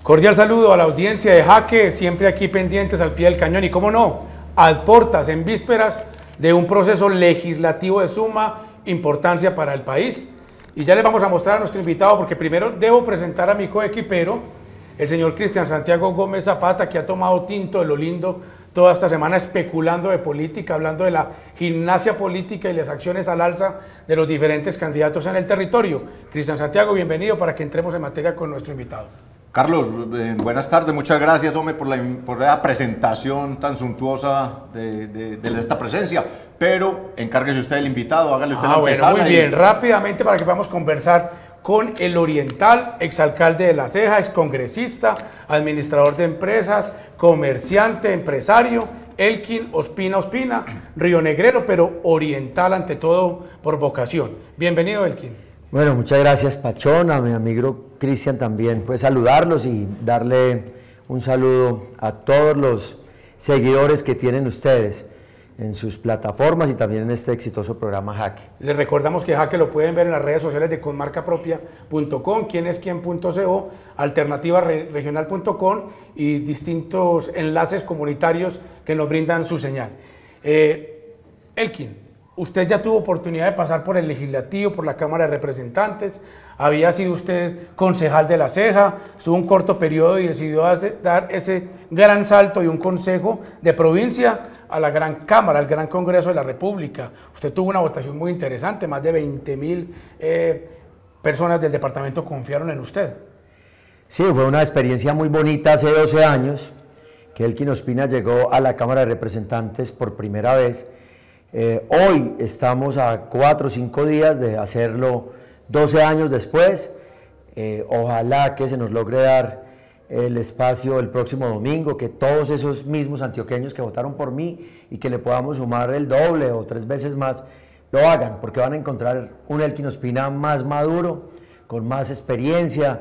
Cordial saludo a la audiencia de Jaque, siempre aquí pendientes al pie del cañón y, cómo no, a portas, en vísperas de un proceso legislativo de suma importancia para el país. Y ya les vamos a mostrar a nuestro invitado, porque primero debo presentar a mi coequipero, el señor Cristian Santiago Gómez Zapata, que ha tomado tinto de lo lindo toda esta semana especulando de política, hablando de la gimnasia política y las acciones al alza de los diferentes candidatos en el territorio. Cristian Santiago, bienvenido para que entremos en materia con nuestro invitado. Carlos, buenas tardes, muchas gracias, hombre, por la presentación tan suntuosa de esta presencia, pero encárguese usted del invitado, hágale usted la antesala. Bueno, muy bien, rápidamente para que podamos conversar con el Oriental, exalcalde de La Ceja, excongresista, administrador de empresas, comerciante, empresario, Elkin Ospina, rionegrero, pero oriental ante todo por vocación. Bienvenido, Elkin. Bueno, muchas gracias, Pachón, a mi amigo Cristian también, pues saludarlos y darle un saludo a todos los seguidores que tienen ustedes en sus plataformas y también en este exitoso programa Jaque. Les recordamos que Jaque lo pueden ver en las redes sociales de conmarcapropia.com, quienesquien.co, alternativaregional.com y distintos enlaces comunitarios que nos brindan su señal. Elkin, usted ya tuvo oportunidad de pasar por el Legislativo, por la Cámara de Representantes, había sido usted concejal de La Ceja, estuvo un corto periodo y decidió dar ese gran salto de un consejo de provincia a la gran Cámara, al gran Congreso de la República. Usted tuvo una votación muy interesante, más de 20.000 personas del departamento confiaron en usted. Sí, fue una experiencia muy bonita hace 12 años que Elkin Ospina llegó a la Cámara de Representantes por primera vez. Hoy estamos a 4 o 5 días de hacerlo 12 años después. Ojalá que se nos logre dar el espacio el próximo domingo, que todos esos mismos antioqueños que votaron por mí y que le podamos sumar el doble o 3 veces más, lo hagan, porque van a encontrar un Elkin Ospina más maduro, con más experiencia,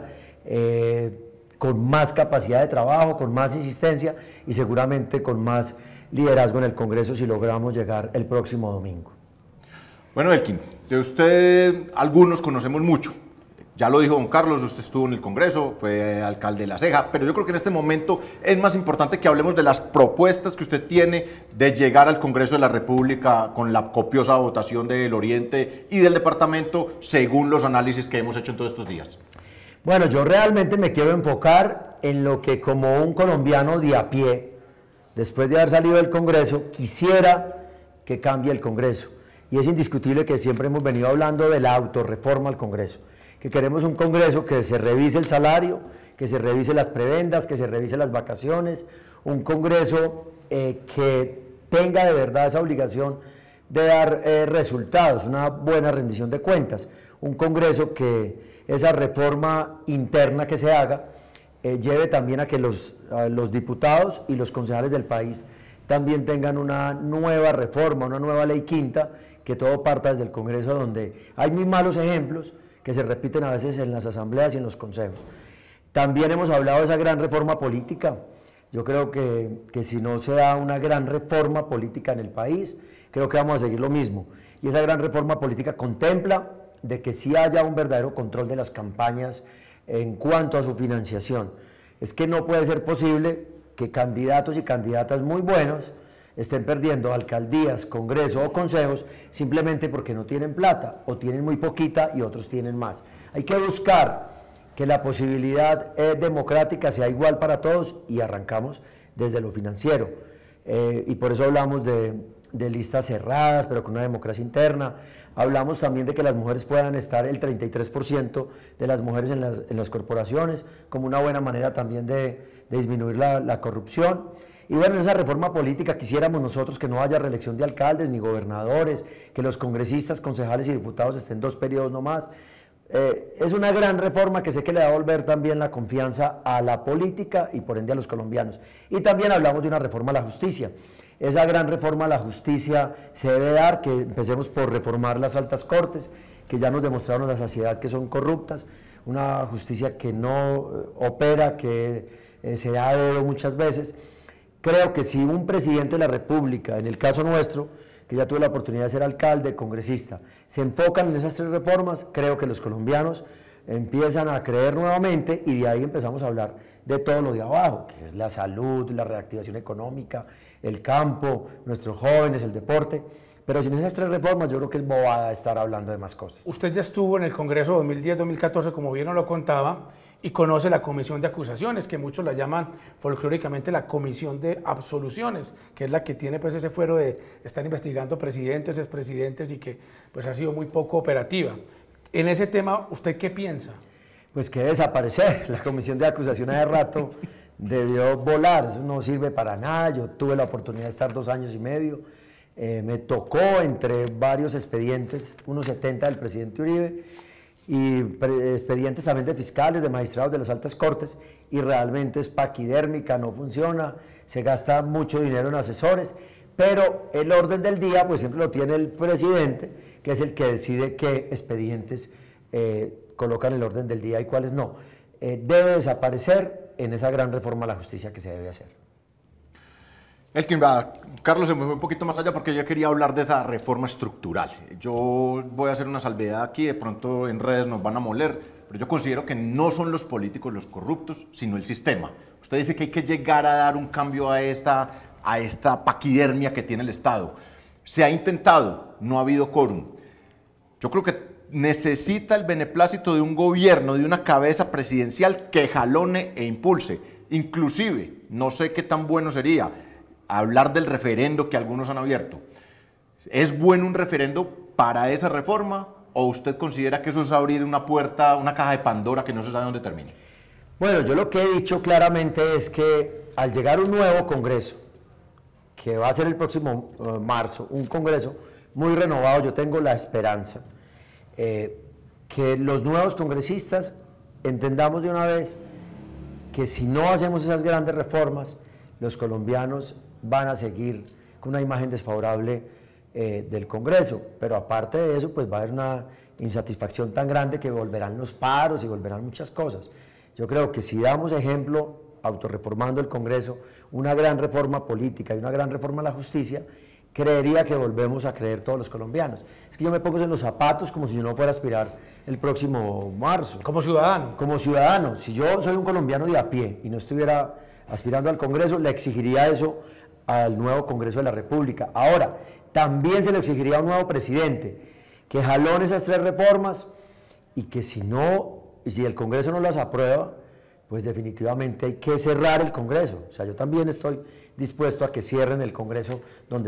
con más capacidad de trabajo, con más insistencia y seguramente con más liderazgo en el Congreso si logramos llegar el próximo domingo. Bueno, Elkin, de usted algunos conocemos mucho. Ya lo dijo don Carlos, usted estuvo en el Congreso, fue alcalde de La Ceja, pero yo creo que en este momento es más importante que hablemos de las propuestas que usted tiene de llegar al Congreso de la República con la copiosa votación del Oriente y del departamento, según los análisis que hemos hecho en todos estos días. Bueno, yo realmente me quiero enfocar en lo que como un colombiano de a pie, después de haber salido del Congreso, quisiera que cambie el Congreso. Y es indiscutible que siempre hemos venido hablando de la autorreforma al Congreso, que queremos un Congreso que se revise el salario, que se revise las prebendas, que se revise las vacaciones, un Congreso que tenga de verdad esa obligación de dar resultados, una buena rendición de cuentas, un Congreso que esa reforma interna que se haga lleve también a que los diputados y los concejales del país también tengan una nueva reforma, una nueva ley quinta, que todo parta desde el Congreso, donde hay muy malos ejemplos que se repiten a veces en las asambleas y en los consejos. También hemos hablado de esa gran reforma política. Yo creo que si no se da una gran reforma política en el país, creo que vamos a seguir lo mismo. Y esa gran reforma política contempla de que sí haya un verdadero control de las campañas en cuanto a su financiación. Es que no puede ser posible que candidatos y candidatas muy buenos estén perdiendo alcaldías, congresos o consejos simplemente porque no tienen plata o tienen muy poquita y otros tienen más. Hay que buscar que la posibilidad democrática sea igual para todos y arrancamos desde lo financiero. Y por eso hablamos de listas cerradas, pero con una democracia interna. Hablamos también de que las mujeres puedan estar el 33% de las mujeres en las corporaciones, como una buena manera también de disminuir la corrupción. Y bueno, en esa reforma política quisiéramos nosotros que no haya reelección de alcaldes ni gobernadores, que los congresistas, concejales y diputados estén 2 periodos nomás. Es una gran reforma que sé que le va a volver también la confianza a la política y por ende a los colombianos. Y también hablamos de una reforma a la justicia. Esa gran reforma a la justicia se debe dar, que empecemos por reformar las altas cortes, que ya nos demostraron a la saciedad que son corruptas, una justicia que no opera, que se da a dedo muchas veces. Creo que si un presidente de la República, en el caso nuestro, que ya tuve la oportunidad de ser alcalde, congresista, se enfocan en esas 3 reformas, creo que los colombianos empiezan a creer nuevamente y de ahí empezamos a hablar de todo lo de abajo, que es la salud, la reactivación económica, el campo, nuestros jóvenes, el deporte. Pero sin esas 3 reformas yo creo que es bobada estar hablando de más cosas. Usted ya estuvo en el Congreso 2010-2014, como bien nos lo contaba, y conoce la comisión de acusaciones, que muchos la llaman folclóricamente la comisión de absoluciones, que es la que tiene pues ese fuero de estar investigando presidentes, expresidentes y que pues ha sido muy poco operativa. En ese tema, ¿usted qué piensa? Pues que desaparecer. La comisión de acusaciones de rato debió volar, eso no sirve para nada. Yo tuve la oportunidad de estar 2 años y medio, me tocó entre varios expedientes, unos 70 del presidente Uribe, y expedientes también de fiscales, de magistrados de las altas cortes, y realmente es paquidérmica, no funciona, se gasta mucho dinero en asesores, pero el orden del día pues siempre lo tiene el presidente, que es el que decide qué expedientes colocan en el orden del día y cuáles no. Debe desaparecer en esa gran reforma a la justicia que se debe hacer. Elkin, Carlos se me fue un poquito más allá porque yo quería hablar de esa reforma estructural. Yo voy a hacer una salvedad aquí, de pronto en redes nos van a moler, pero yo considero que no son los políticos los corruptos, sino el sistema. Usted dice que hay que llegar a dar un cambio a esta paquidermia que tiene el Estado. Se ha intentado, no ha habido quórum. Yo creo que necesita el beneplácito de un gobierno, de una cabeza presidencial que jalone e impulse. Inclusive, no sé qué tan bueno sería hablar del referendo que algunos han abierto. ¿Es bueno un referendo para esa reforma o usted considera que eso es abrir una puerta, una caja de Pandora que no se sabe dónde termine? Bueno, yo lo que he dicho claramente es que al llegar un nuevo Congreso, que va a ser el próximo marzo, un Congreso muy renovado, yo tengo la esperanza que los nuevos congresistas entendamos de una vez que si no hacemos esas grandes reformas, los colombianos van a seguir con una imagen desfavorable del Congreso, pero aparte de eso, pues va a haber una insatisfacción tan grande que volverán los paros y volverán muchas cosas. Yo creo que si damos ejemplo, autorreformando el Congreso, una gran reforma política y una gran reforma a la justicia, creería que volvemos a creer todos los colombianos. Es que yo me pongo en los zapatos como si yo no fuera a aspirar el próximo marzo. Como ciudadano. Como ciudadano. Si yo soy un colombiano de a pie y no estuviera aspirando al Congreso, le exigiría eso al nuevo Congreso de la República. Ahora, también se le exigiría a un nuevo presidente que jalone esas 3 reformas y que si el Congreso no las aprueba, pues definitivamente hay que cerrar el Congreso. O sea, yo también estoy dispuesto a que cierren el Congreso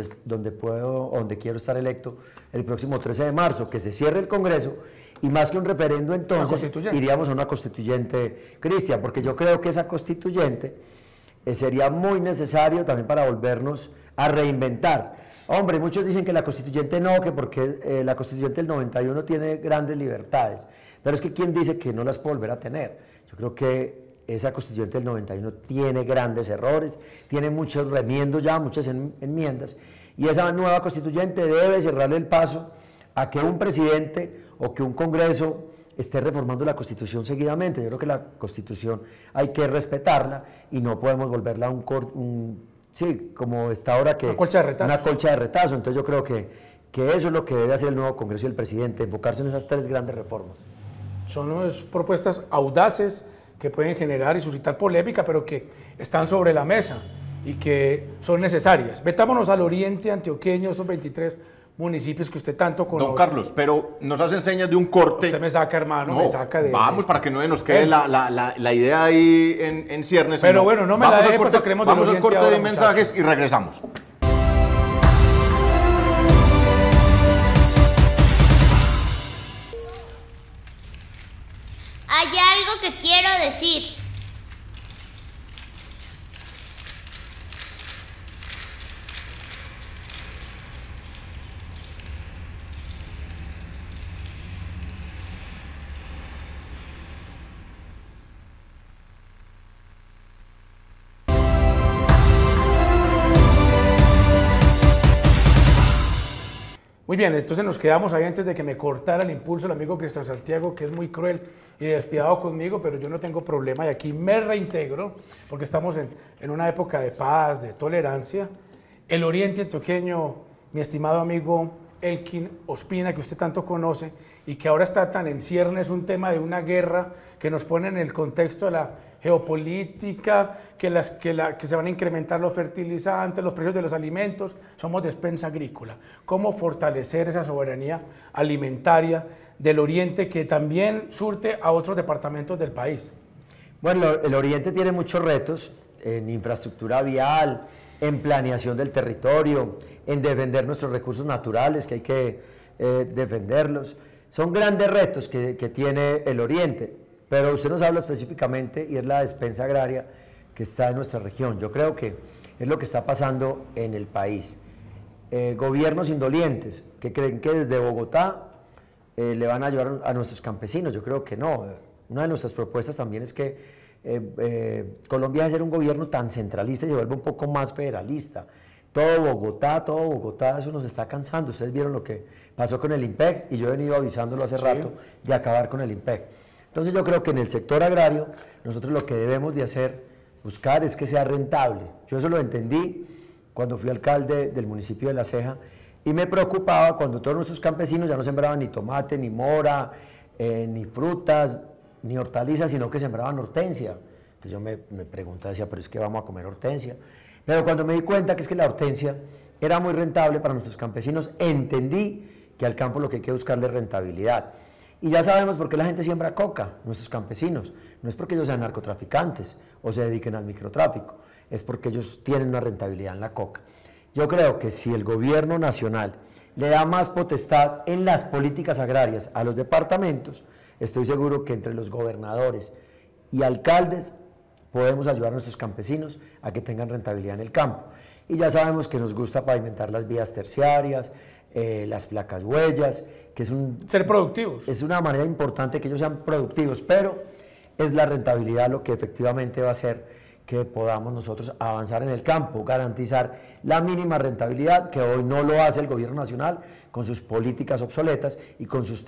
donde quiero estar electo el próximo 13 de marzo, que se cierre el Congreso y más que un referendo entonces iríamos a una constituyente, Cristian, porque yo creo que esa constituyente sería muy necesario también para volvernos a reinventar. Hombre, muchos dicen que la constituyente no, que porque la constituyente del 91 tiene grandes libertades, pero es que ¿quién dice que no las puede volver a tener? Yo creo que esa constituyente del 91 tiene grandes errores, tiene muchos remiendos ya, muchas enmiendas, y esa nueva constituyente debe cerrarle el paso a que un presidente o que un Congreso esté reformando la Constitución seguidamente. Yo creo que la Constitución hay que respetarla y no podemos volverla como está ahora, que una colcha de retazo. Una colcha de retazo. Entonces yo creo que eso es lo que debe hacer el nuevo Congreso y el presidente, enfocarse en esas 3 grandes reformas. Son propuestas audaces que pueden generar y suscitar polémica, pero que están sobre la mesa y que son necesarias. Metámonos al oriente antioqueño, esos 23 municipios que usted tanto conoce. Don Carlos, pero nos hacen señas de un corte. Usted me saca, hermano, no, me saca de... Vamos, para que no nos quede la idea ahí en ciernes. Pero bueno, no me la deje porque queremos del Vamos al corte ahora, de mensajes y regresamos. Hay algo que quiero decir. Muy bien, entonces nos quedamos ahí antes de que me cortara el impulso el amigo Cristian Santiago, que es muy cruel y despiadado conmigo, pero yo no tengo problema y aquí me reintegro porque estamos en una época de paz, de tolerancia. El oriente antioqueño, mi estimado amigo Elkin Ospina, que usted tanto conoce y que ahora está tan en ciernes, un tema de una guerra que nos pone en el contexto de la geopolítica, que se van a incrementar los fertilizantes, los precios de los alimentos, somos despensa agrícola. ¿Cómo fortalecer esa soberanía alimentaria del Oriente que también surte a otros departamentos del país? Bueno, el Oriente tiene muchos retos en infraestructura vial, en planeación del territorio, en defender nuestros recursos naturales, que hay que defenderlos. Son grandes retos que tiene el Oriente, pero usted nos habla específicamente y es la despensa agraria que está en nuestra región. Yo creo que es lo que está pasando en el país. Gobiernos indolentes que creen que desde Bogotá le van a ayudar a nuestros campesinos. Yo creo que no. Una de nuestras propuestas también es que Colombia debe ser un gobierno tan centralista y se vuelve un poco más federalista. Todo Bogotá, eso nos está cansando. Ustedes vieron lo que pasó con el IMPEC y yo he venido avisándolo hace rato de acabar con el IMPEC. Entonces yo creo que en el sector agrario nosotros lo que debemos de hacer, buscar es que sea rentable. Yo eso lo entendí cuando fui alcalde del municipio de La Ceja y me preocupaba cuando todos nuestros campesinos ya no sembraban ni tomate, ni mora, ni frutas, ni hortalizas, sino que sembraban hortensia. Entonces yo me preguntaba, decía, pero es que vamos a comer hortensia. Pero cuando me di cuenta que es que la hortensia era muy rentable para nuestros campesinos, entendí que al campo lo que hay que buscarle es rentabilidad. Y ya sabemos por qué la gente siembra coca, nuestros campesinos. No es porque ellos sean narcotraficantes o se dediquen al microtráfico, es porque ellos tienen una rentabilidad en la coca. Yo creo que si el gobierno nacional le da más potestad en las políticas agrarias a los departamentos, estoy seguro que entre los gobernadores y alcaldes podemos ayudar a nuestros campesinos a que tengan rentabilidad en el campo. Y ya sabemos que nos gusta pavimentar las vías terciarias, las placas huellas, que es ser productivos. Es una manera importante que ellos sean productivos, pero es la rentabilidad lo que efectivamente va a hacer que podamos nosotros avanzar en el campo, garantizar la mínima rentabilidad que hoy no lo hace el gobierno nacional con sus políticas obsoletas y con sus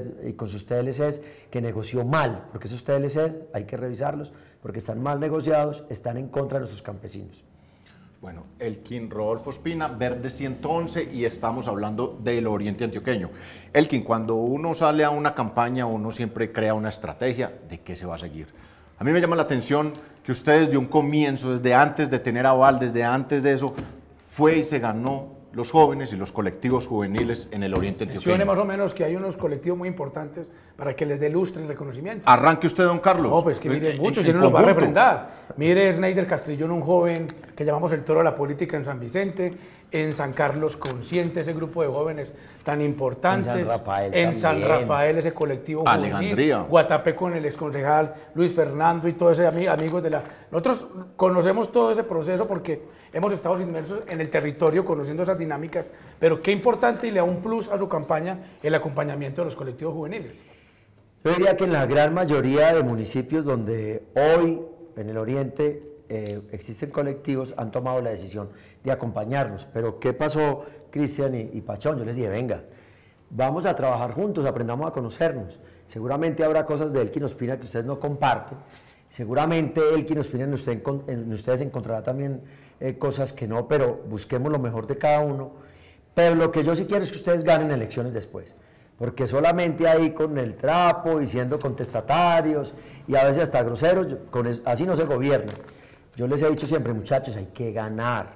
TLCs que negoció mal, porque esos TLCs hay que revisarlos porque están mal negociados, están en contra de nuestros campesinos. Bueno, Elkin Rodolfo Ospina, Verde 111, y estamos hablando del Oriente Antioqueño. Elkin, cuando uno sale a una campaña, uno siempre crea una estrategia de qué se va a seguir. A mí me llama la atención que usted desde un comienzo, desde antes de tener aval, desde antes de eso, fue y se ganó los jóvenes y los colectivos juveniles en el Oriente Antioqueño. Mencione más o menos que hay unos colectivos muy importantes para que les dé lustre y reconocimiento. Arranque usted, don Carlos. No, pues que mire, muchos, y no los va a refrendar. Mire, Sneider Castrillón, un joven que llamamos el toro de la política en San Vicente, en San Carlos Consciente, ese grupo de jóvenes tan importantes. En San Rafael, ese colectivo juvenil. Alejandría. Guatapé con el exconcejal Luis Fernando y todos esos amigos de la... Nosotros conocemos todo ese proceso porque hemos estado inmersos en el territorio conociendo esas dinámicas, pero qué importante y le da un plus a su campaña el acompañamiento de los colectivos juveniles. Yo diría que en la gran mayoría de municipios donde hoy en el Oriente existen colectivos han tomado la decisión de acompañarnos. Pero ¿qué pasó, Cristian y Pachón? Yo les dije, venga, vamos a trabajar juntos, aprendamos a conocernos. Seguramente habrá cosas de Elkin Ospina que ustedes no comparten. Seguramente Elkin Ospina en ustedes encontrará también cosas que no, pero busquemos lo mejor de cada uno. Pero lo que yo sí quiero es que ustedes ganen elecciones después. Porque solamente ahí con el trapo y siendo contestatarios y a veces hasta groseros, así no se gobierna. Yo les he dicho siempre, muchachos, hay que ganar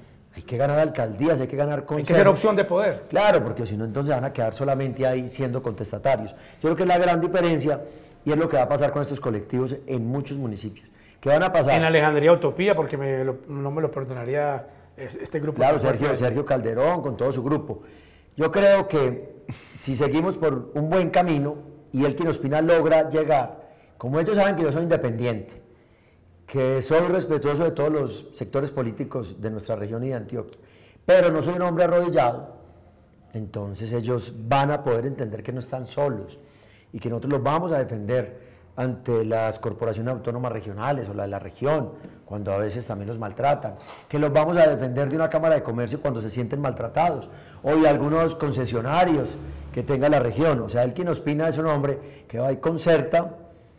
alcaldías, hay que ganar consejos. Hay que ser opción de poder. Claro, porque si no entonces van a quedar solamente ahí siendo contestatarios. Yo creo que es la gran diferencia y es lo que va a pasar con estos colectivos en muchos municipios. ¿Qué van a pasar? En Alejandría Utopía, porque no me lo perdonaría este grupo. Claro, Sergio Calderón con todo su grupo. Yo creo que si seguimos por un buen camino y Elkin Ospina logra llegar, como ellos saben que yo soy independiente, que soy respetuoso de todos los sectores políticos de nuestra región y de Antioquia, pero no soy un hombre arrodillado, entonces ellos van a poder entender que no están solos y que nosotros los vamos a defender ante las corporaciones autónomas regionales o la de la región, cuando a veces también los maltratan, que los vamos a defender de una Cámara de Comercio cuando se sienten maltratados, o de algunos concesionarios que tenga la región. O sea, Elkin Ospina es un hombre que va y concerta,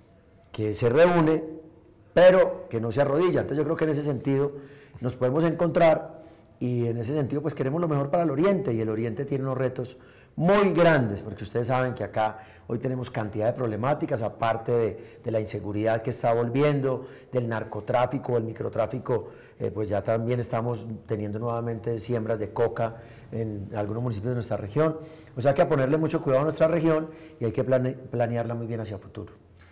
que se reúne, pero que no se arrodilla. Entonces yo creo que en ese sentido nos podemos encontrar y en ese sentido pues queremos lo mejor para el Oriente, y el Oriente tiene unos retos muy grandes, porque ustedes saben que acá hoy tenemos cantidad de problemáticas, aparte de la inseguridad que está volviendo, del narcotráfico, el microtráfico, pues ya también estamos teniendo nuevamente siembras de coca en algunos municipios de nuestra región. O sea que a ponerle mucho cuidado a nuestra región y hay que planearla muy bien hacia el futuro.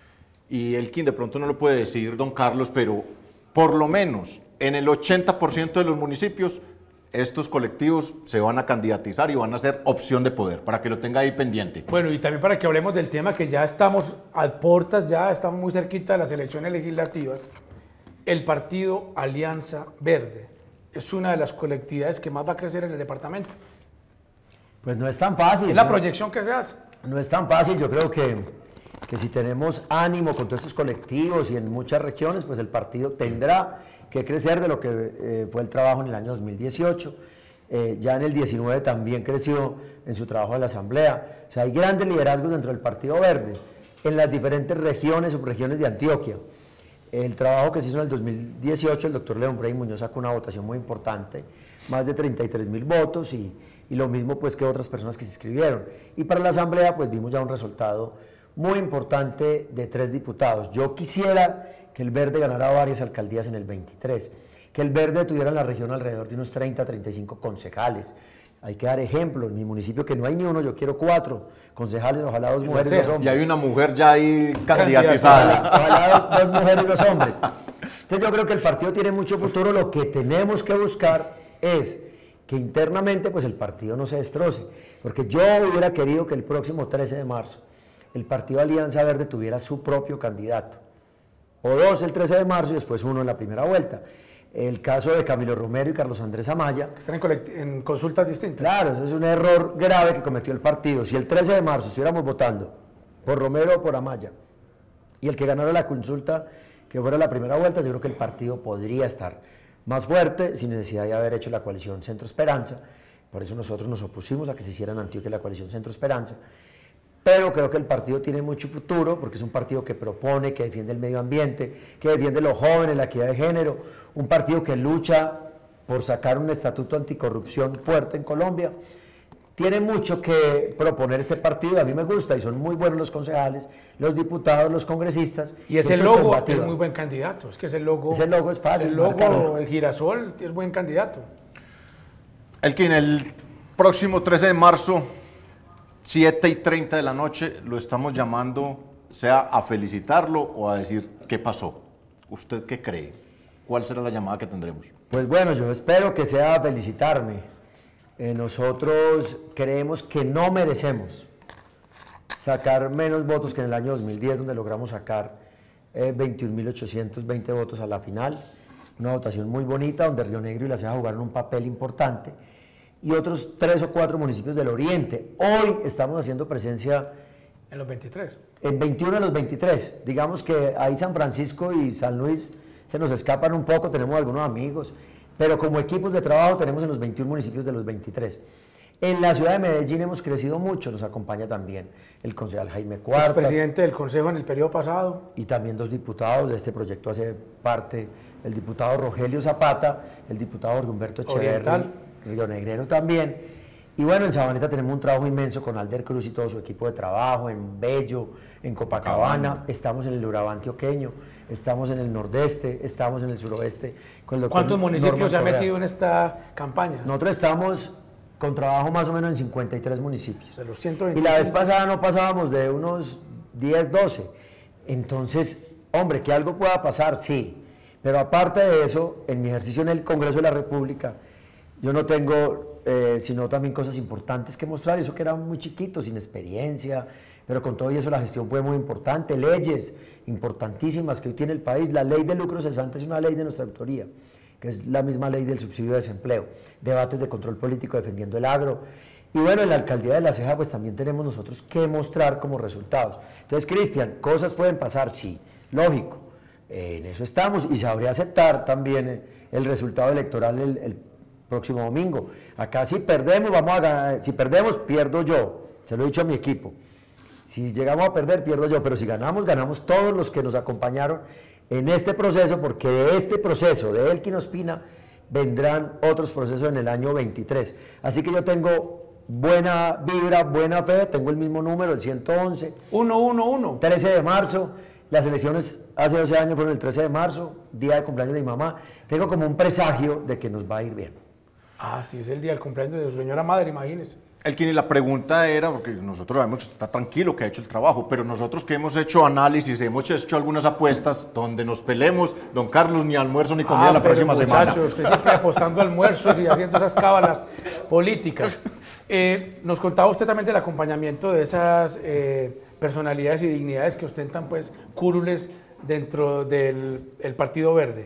Y Elkin de pronto no lo puede decir don Carlos, pero por lo menos en el 80% de los municipios estos colectivos se van a candidatizar y van a ser opción de poder, para que lo tenga ahí pendiente. Bueno, y también para que hablemos del tema que ya estamos a puertas, ya estamos muy cerquita de las elecciones legislativas. El partido Alianza Verde es una de las colectividades que más va a crecer en el departamento. Pues no es tan fácil. Es la ¿no? proyección que se hace. No es tan fácil, yo creo que si tenemos ánimo con todos estos colectivos y en muchas regiones, pues el partido tendrá que crecer de lo que fue el trabajo en el año 2018. Ya en el 19 también creció en su trabajo en la Asamblea. O sea, hay grandes liderazgos dentro del Partido Verde en las diferentes regiones, subregiones de Antioquia. El trabajo que se hizo en el 2018, el doctor León Frei Muñoz sacó una votación muy importante, más de 33.000 votos y lo mismo pues que otras personas que se inscribieron. Y para la Asamblea pues vimos ya un resultado muy importante de 3 diputados. Yo quisiera que el Verde ganara varias alcaldías en el 23, que el Verde tuviera en la región alrededor de unos 30, 35 concejales. Hay que dar ejemplo, en mi municipio que no hay ni uno, yo quiero 4 concejales, ojalá 2 mujeres y 2 hombres. Y hay una mujer ya ahí candidatizada. Ojalá 2 mujeres y 2 hombres. Entonces yo creo que el partido tiene mucho futuro, lo que tenemos que buscar es que internamente pues el partido no se destroce, porque yo hubiera querido que el próximo 13 de marzo el partido Alianza Verde tuviera su propio candidato, o 2 el 13 de marzo y después 1 en la primera vuelta. El caso de Camilo Romero y Carlos Andrés Amaya. Que están en consultas distintas. Claro, ese es un error grave que cometió el partido. Si el 13 de marzo estuviéramos votando por Romero o por Amaya, y el que ganara la consulta, que fuera la primera vuelta, yo creo que el partido podría estar más fuerte, sin necesidad de haber hecho la coalición Centro Esperanza. Por eso nosotros nos opusimos a que se hiciera en Antioquia la coalición Centro Esperanza. Pero creo que el partido tiene mucho futuro, porque es un partido que propone, que defiende el medio ambiente, que defiende a los jóvenes, la equidad de género, un partido que lucha por sacar un estatuto anticorrupción fuerte en Colombia. Tiene mucho que proponer este partido, a mí me gusta, y son muy buenos los concejales, los diputados, los congresistas. Y ese logo es muy buen candidato, es que ese logo es fácil. El logo, el girasol, es buen candidato. Elkin, el próximo 13 de marzo, 7:30 de la noche, lo estamos llamando, sea a felicitarlo o a decir qué pasó. ¿Usted qué cree? ¿Cuál será la llamada que tendremos? Pues bueno, yo espero que sea a felicitarme. Nosotros creemos que no merecemos sacar menos votos que en el año 2010, donde logramos sacar 21.820 votos a la final. Una votación muy bonita, donde Río Negro y La Ceja jugaron un papel importante. Y otros 3 o 4 municipios del Oriente. Hoy estamos haciendo presencia en los 23. En 21 de los 23. Digamos que ahí San Francisco y San Luis se nos escapan un poco, tenemos algunos amigos, pero como equipos de trabajo tenemos en los 21 municipios de los 23. En la ciudad de Medellín hemos crecido mucho, nos acompaña también el concejal Jaime Cuartas. Presidente del Consejo en el periodo pasado. Y también 2 diputados, de este proyecto hace parte el diputado Rogelio Zapata, el diputado Jorge Humberto Echeverri, rionegrero también. Y bueno, en Sabaneta tenemos un trabajo inmenso con Alder Cruz y todo su equipo de trabajo, en Bello, en Copacabana, estamos en el Urabá antioqueño, estamos en el nordeste, estamos en el suroeste. Con ¿Cuántos municipios se han metido en esta campaña? Nosotros estamos con trabajo más o menos en 53 municipios. De los 125. Y la vez pasada no pasábamos de unos 10, 12. Entonces, hombre, que algo pueda pasar, sí. Pero aparte de eso, en mi ejercicio en el Congreso de la República, yo no tengo sino también cosas importantes que mostrar. Eso que era muy chiquito, sin experiencia, pero con todo y eso la gestión fue muy importante. Leyes importantísimas que hoy tiene el país. La ley de lucro cesante es una ley de nuestra autoría, que es la misma ley del subsidio de desempleo. Debates de control político defendiendo el agro. Y bueno, en la alcaldía de La Ceja pues también tenemos nosotros que mostrar como resultados. Entonces, Cristian, cosas pueden pasar, sí, lógico. En eso estamos y sabría aceptar también el resultado electoral el próximo domingo. Acá si perdemos, vamos a ganar. Si perdemos, pierdo yo. Se lo he dicho a mi equipo. Si llegamos a perder, pierdo yo. Pero si ganamos, ganamos todos los que nos acompañaron en este proceso, porque de este proceso de Elkin Ospina vendrán otros procesos en el año 23. Así que yo tengo buena vibra, buena fe, tengo el mismo número, el 111. 111. 13 de marzo, las elecciones hace 12 años fueron el 13 de marzo, día de cumpleaños de mi mamá. Tengo como un presagio de que nos va a ir bien. Ah, sí, es el día del cumpleaños de su señora madre, imagínese. Elkin, y la pregunta era, porque nosotros sabemos que está tranquilo, que ha hecho el trabajo, pero nosotros que hemos hecho análisis, hemos hecho algunas apuestas donde nos pelemos, don Carlos, ni almuerzo ni comida la pero próxima semana. Usted siempre apostando almuerzos y haciendo esas cábalas políticas. Nos contaba usted también del acompañamiento de esas personalidades y dignidades que ostentan pues curules dentro del Partido Verde.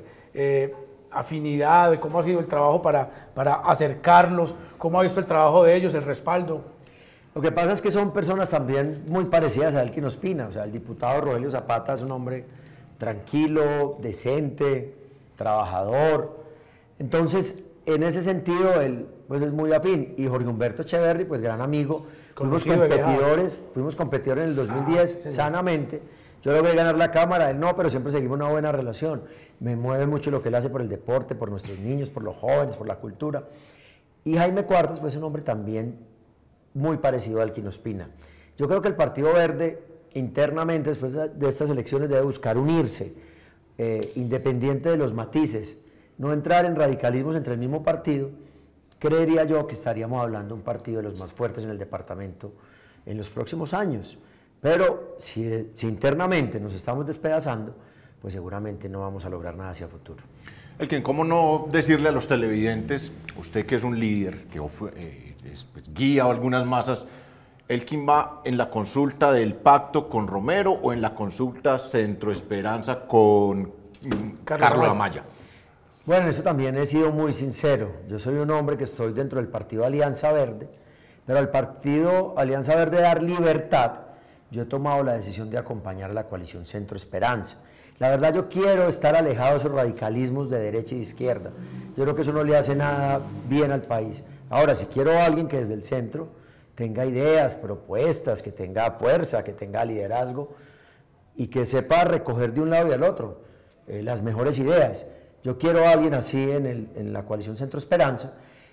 Afinidad, de cómo ha sido el trabajo para acercarlos, cómo ha visto el trabajo de ellos, el respaldo. Lo que pasa es que son personas también muy parecidas a Elkin Ospina. O sea, el diputado Rogelio Zapata es un hombre tranquilo, decente, trabajador. Entonces, en ese sentido, él pues es muy afín. Y Jorge Humberto Echeverry, pues gran amigo. Fuimos competidores en el 2010 sí, sanamente. Yo logré ganar la Cámara, él no, pero siempre seguimos una buena relación. Me mueve mucho lo que él hace por el deporte, por nuestros niños, por los jóvenes, por la cultura. Y Jaime Cuartas, pues es un hombre también muy parecido a Elkin Ospina. Yo creo que el Partido Verde, internamente, después de estas elecciones, debe buscar unirse, independiente de los matices, no entrar en radicalismos entre el mismo partido. Creería yo que estaríamos hablando de un partido de los más fuertes en el departamento en los próximos años. Pero si internamente nos estamos despedazando, pues seguramente no vamos a lograr nada hacia futuro. Elkin, ¿cómo no decirle a los televidentes, usted que es un líder, que pues, guía a algunas masas, Elkin va en la consulta del pacto con Romero o en la consulta Centro Esperanza con Carlos Amaya? Bueno, en eso también he sido muy sincero. Yo soy un hombre que estoy dentro del partido Alianza Verde, pero al partido Alianza Verde dar libertad, yo he tomado la decisión de acompañar a la coalición Centro Esperanza. La verdad, yo quiero estar alejado de esos radicalismos de derecha y de izquierda. Yo creo que eso no le hace nada bien al país. Ahora, si quiero a alguien que desde el centro tenga ideas, propuestas, que tenga fuerza, que tenga liderazgo y que sepa recoger de un lado y al otro las mejores ideas. Yo quiero a alguien así en la coalición Centro Esperanza.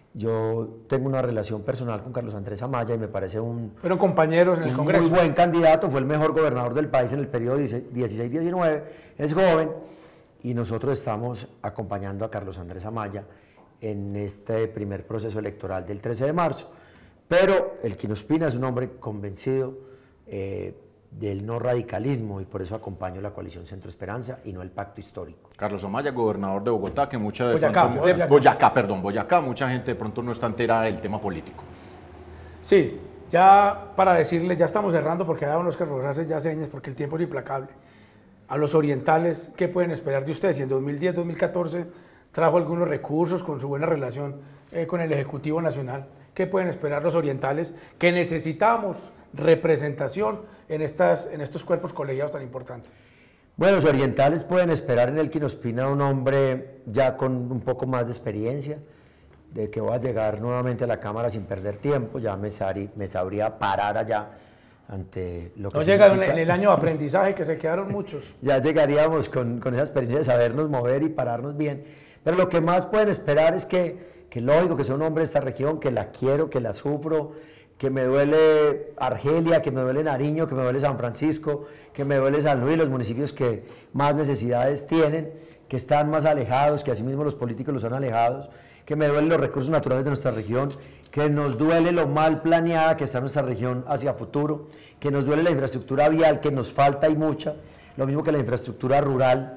Yo tengo una relación personal con Carlos Andrés Amaya y me parece fueron compañeros en el Congreso. Muy buen candidato, fue el mejor gobernador del país en el periodo 16-19, es joven y nosotros estamos acompañando a Carlos Andrés Amaya en este primer proceso electoral del 13 de marzo. Pero Elkin Ospina es un hombre convencido del no radicalismo y por eso acompaño la coalición Centro Esperanza y no el pacto histórico. Carlos Amaya, gobernador de Bogotá, que Boyacá, mucha gente de pronto no está enterada del tema político. Sí, ya para decirles, ya estamos cerrando porque da unos que hace ya señas porque el tiempo es implacable. A los orientales, ¿qué pueden esperar de ustedes? Si en 2010, 2014 trajo algunos recursos con su buena relación con el Ejecutivo Nacional, ¿qué pueden esperar los orientales? Que necesitamos representación en estos cuerpos colegiados tan importantes. Bueno, los orientales pueden esperar en Elkin Ospina un hombre ya con un poco más de experiencia, de que va a llegar nuevamente a la Cámara sin perder tiempo, ya me sabría parar allá ante lo que no llega en el año de aprendizaje que se quedaron muchos. Ya llegaríamos con esa experiencia de sabernos mover y pararnos bien, pero lo que más pueden esperar es que lógico que soy un hombre de esta región, que la quiero, que la sufro, que me duele Argelia, que me duele Nariño, que me duele San Francisco, que me duele San Luis, los municipios que más necesidades tienen, que están más alejados, que asimismo los políticos los han alejados, que me duelen los recursos naturales de nuestra región, que nos duele lo mal planeada que está nuestra región hacia futuro, que nos duele la infraestructura vial, que nos falta y mucha, lo mismo que la infraestructura rural.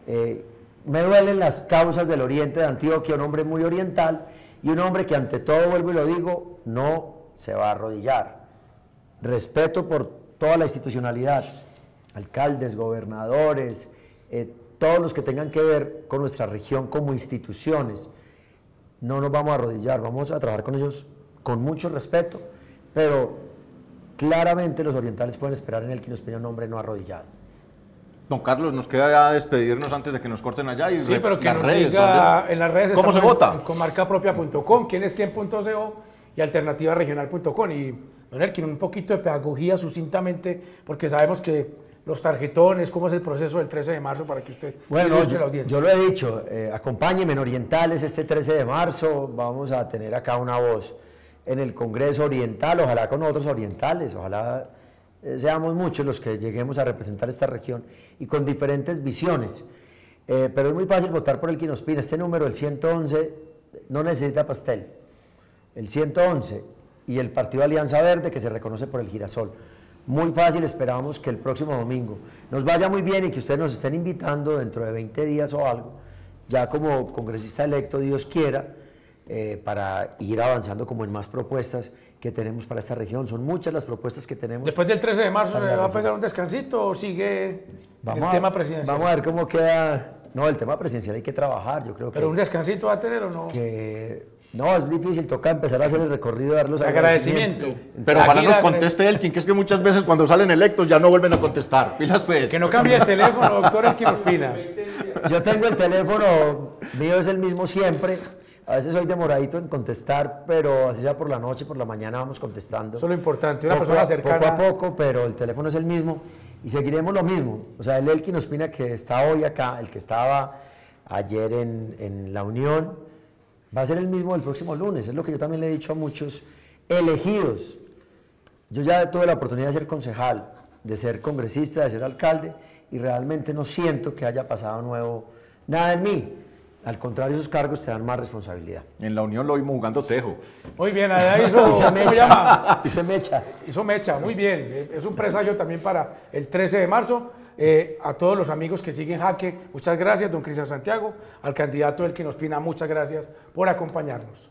Me duelen las causas del oriente de Antioquia, un hombre muy oriental y un hombre que ante todo, vuelvo y lo digo, no se va a arrodillar. Respeto por toda la institucionalidad, alcaldes, gobernadores, todos los que tengan que ver con nuestra región como instituciones. No nos vamos a arrodillar, vamos a trabajar con ellos con mucho respeto, pero claramente los orientales pueden esperar en Elkin Ospina un hombre no arrodillado. Don Carlos, nos queda ya despedirnos antes de que nos corten allá. Y sí, pero que nos redes, diga en las redes. ¿Cómo se vota? En comarcapropia.com, quién.co y alternativaregional.com. Y don Elkin, un poquito de pedagogía sucintamente, porque sabemos que los tarjetones, cómo es el proceso del 13 de marzo para que usted Bueno, ilustre la audiencia. yo lo he dicho, acompáñenme en Orientales este 13 de marzo, vamos a tener acá una voz en el Congreso Oriental, ojalá con otros orientales, ojalá seamos muchos los que lleguemos a representar esta región y con diferentes visiones. Pero es muy fácil votar por Elkin Ospina. Este número, el 111, no necesita pastel. El 111 y el Partido Alianza Verde, que se reconoce por el girasol. Muy fácil, esperamos que el próximo domingo nos vaya muy bien y que ustedes nos estén invitando dentro de 20 días o algo, ya como congresista electo, Dios quiera, para ir avanzando como en más propuestas que tenemos para esta región. Son muchas las propuestas que tenemos. Después del 13 de marzo, ¿se va a pegar un descansito o sigue el tema presidencial? Vamos a ver cómo queda. No, el tema presidencial hay que trabajar, yo creo que... ¿Pero un descansito va a tener o no? No, es difícil, toca empezar a hacer el recorrido, dar los agradecimientos. Pero ojalá nos conteste Elkin, que es que muchas veces cuando salen electos ya no vuelven a contestar. Pilas pues. Que no cambie de teléfono, doctor Elkin Ospina. Yo tengo el teléfono, mío es el mismo siempre. A veces soy demoradito en contestar, pero así ya por la noche, por la mañana vamos contestando. Eso es lo importante, una persona cercana. Poco a poco, pero el teléfono es el mismo y seguiremos lo mismo. O sea, el Elkin Ospina que está hoy acá, el que estaba ayer en la Unión, va a ser el mismo el próximo lunes. Es lo que yo también le he dicho a muchos elegidos. Yo ya tuve la oportunidad de ser concejal, de ser congresista, de ser alcalde, y realmente no siento que haya pasado nuevo nada en mí. Al contrario, esos cargos te dan más responsabilidad. En la Unión lo vimos jugando tejo. Muy bien, allá hizo, Y se mecha. Y se mecha. Hizo mecha, muy bien. Es un presagio también para el 13 de marzo. A todos los amigos que siguen Jaque, muchas gracias. Don Cristian Santiago, al candidato Elkin Ospina, muchas gracias por acompañarnos.